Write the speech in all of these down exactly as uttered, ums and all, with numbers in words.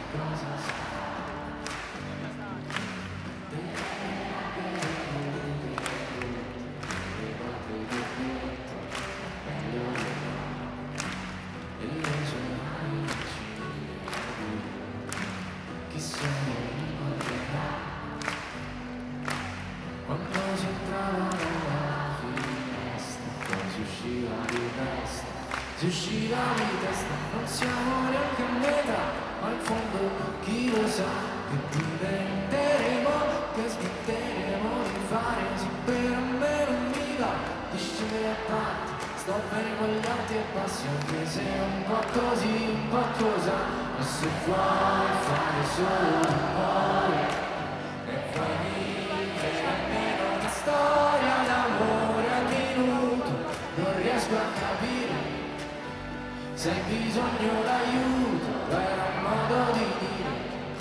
cosa sei. E le sue mani chi se ne ricorderà quando si entrava nella finestra, poi si usciva di testa, si usciva di testa, non siamo neanche a metà, ma in fondo chi lo sa che diventeremo, che smetteremo di fare, sì per me non mi va di scendere a parte, sto bene con gli alti e bassi anche se un po' così, un po' cosa, ma se vuoi fare solo amore e vuoi vivere almeno una storia d'amore al minuto, non riesco a capire se hai bisogno d'aiuto, era un modo di dire.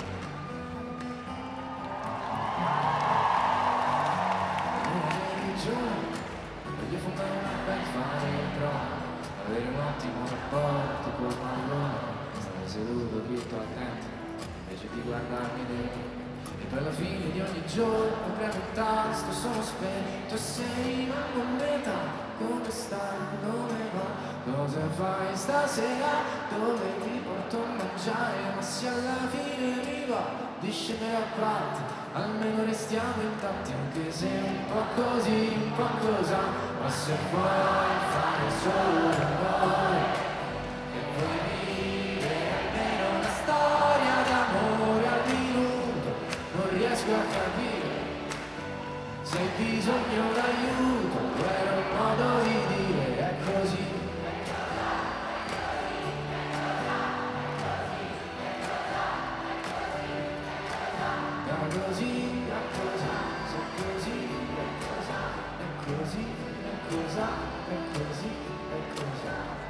Una religione, voglio fondare una band, fare il prova, avere un ottimo rapporto col pallone, stare seduto dritto attento, invece di guardarmi dentro. E per la fine di ogni giorno premo un tasto, sono spento e se rimango a metà, come stai, come va? Cosa fai stasera? Dove ti porto a mangiare? Ma se alla fine mi va di scendere a parte, almeno restiamo intatti, anche se un po' così, un po' cosa, ma se vuoi fare solo l'amore e vuoi vivere almeno una storia d'amore al minuto, non riesco a capire se hai bisogno d'aiuto, era un modo di dire, è così. È così, è così, se così, è così, è così, è così, è così, è così.